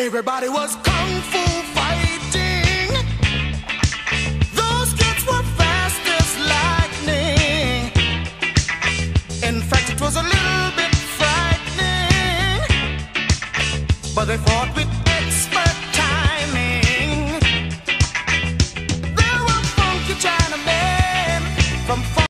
Everybody was kung fu fighting. Those kids were fast as lightning. In fact, it was a little bit frightening, but they fought with